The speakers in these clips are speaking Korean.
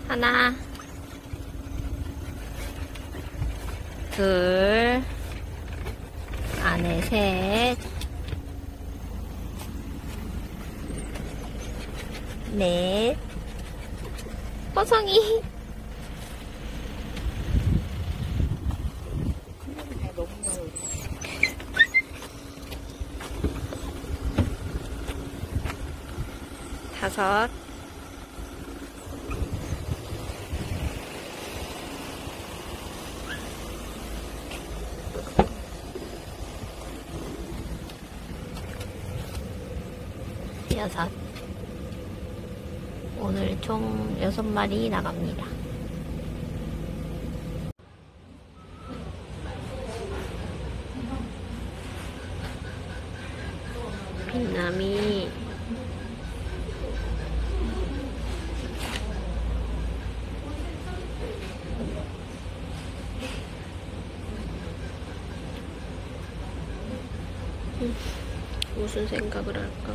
하나, 둘, 안에 셋, 넷, 뽀송이. 다섯, 여섯. 오늘 총 6마리 나갑니다. 빛남이 무슨 생각을 할까?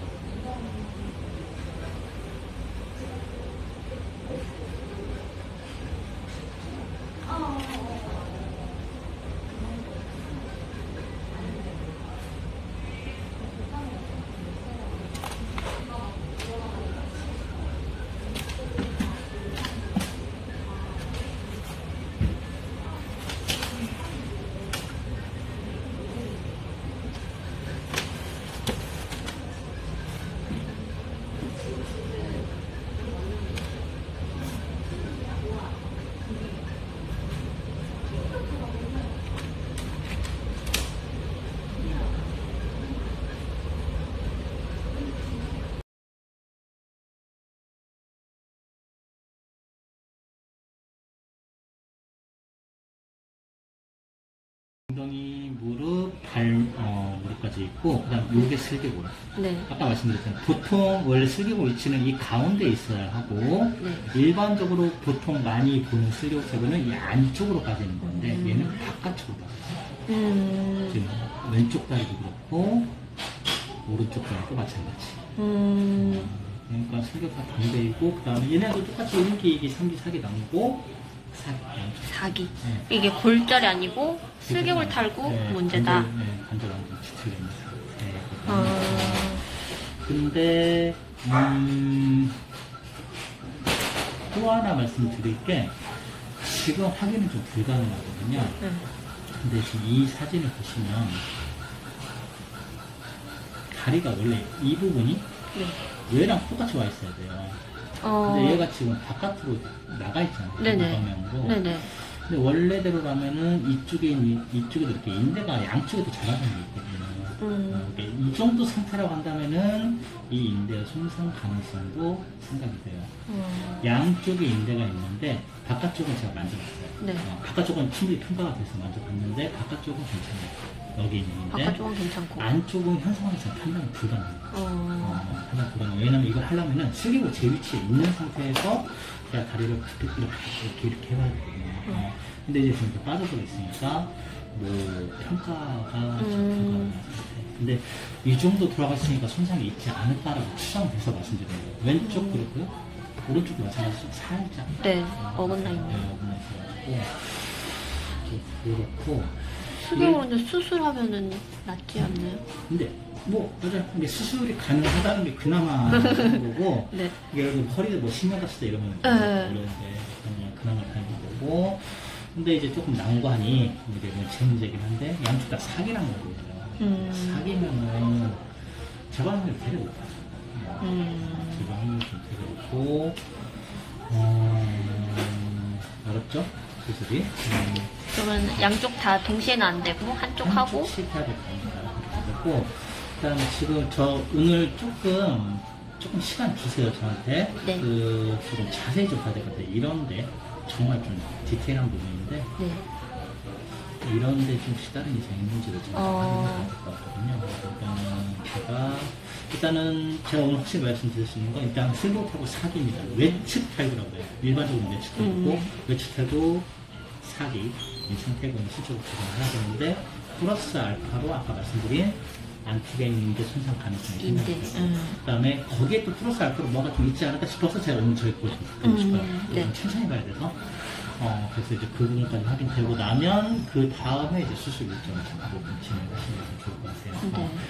엉덩이, 무릎, 무릎까지 있고, 그 다음 요게 슬개골. 네. 아까 말씀드렸잖아요. 보통 원래 슬개골 위치는 이 가운데 있어야 하고, 네. 일반적으로 보통 많이 보는 슬개골 세부는 이 안쪽으로 빠지는 건데, 얘는 바깥쪽으로 빠져요. 지금 왼쪽 다리도 그렇고, 오른쪽 다리도 마찬가지. 그러니까 슬개골 다 반대이고, 그 다음에 얘네도 똑같이 1기, 2기, 3기, 4기 나누고, 사기. 네. 이게 골절이 아니고 슬개골 탈구 네, 문제다. 관절 완전 뒤틀립니다. 네, 근데 또 하나 말씀드릴 게 지금 확인은 좀 불가능하거든요. 근데 지금 이 사진을 보시면 다리가 원래 이 부분이 얘랑 똑같이 와 있어야 돼요. 근데 얘가 지금 바깥으로 나가 있잖아요. 네네. 방향으로. 네네. 근데 원래대로라면은 이쪽에도 이렇게 인대가 양쪽에도 자라는 게 있거든요. 이 정도 상태라고 한다면은 이 인대의 손상 가능성도 생각이 돼요. 양쪽에 인대가 있는데 바깥쪽은 제가 만져봤어요. 네. 바깥쪽은 충분히 평가가 돼서 만져봤는데 바깥쪽은 괜찮아요. 여기 있는데 바깥쪽은 괜찮고 안쪽은 현상에서 판단이 불가능해요. 판단 불가능해요. 왜냐면 이걸 하려면은 슬개골 제 위치에 있는 상태에서 제가 다리를 이렇게 해봐야 되거든요. 근데 이제 지금 이렇게 빠져버려 있으니까 뭐 평가가 좀 불가능한 상태. 근데 이 정도 들어갔으니까 손상이 있지 않을까라고 추정돼서 말씀드리는 거예요. 왼쪽 그렇고요. 오른쪽도 마찬가지로 살짝. 네, 어긋나 있네요. 네, 어긋나 있어가지고 그렇고. 슬개골은 수술하면은 낫지 않나요? 근데 뭐 맞아. 근데 수술이 가능하다는 게 그나마 그런 거고. 네. 예를 들어 허리에 뭐 신경 갔을 때 이러면 어려운데 그나마 다행인 거고. 근데 이제 조금 난관이 이제 뭐 제 문제긴 한데 양쪽 다 사기란 거예요. 사기면은 재방을 되게 높아요. 재방을 좀 되게 높고 어렵죠? 수술이. 그러면 양쪽 다 동시에는 안 되고 한쪽 하고 한쪽씩 해야 될 겁니다. 그렇고 그다음에 지금 저 오늘 조금 시간 주세요 저한테. 네. 조금 자세히 좀 봐야 될 것 같아요. 이런데 정말 좀 디테일한 부분인데 네. 이런데 좀 시다름이 있는지를 좀 확인해야 될 것 같거든요. 일단은 제가 오늘 확실히 말씀드릴 수 있는 건 일단 슬로우하고 사기입니다. 외측 탈구라고 해요. 일반적으로 외측 탈구고 외측 탈구 사기 이 상태는 실제로 구성을 해야 되는데 플러스 알파로 아까 말씀드린 안티벤인데 손상 가능성이 인대. 생깁니다. 그다음에 거기에 또 플러스 알파로 뭔가 좀 있지 않을까 싶어서 제가 오늘 저희 보고 싶어요. 네. 천천히 가야 돼서. 그래서 이제 그 부분까지 확인되고 나면 그 다음에 이제 수술 일정을 잡고 진행하시는 게 좋을 것 같아요. 네.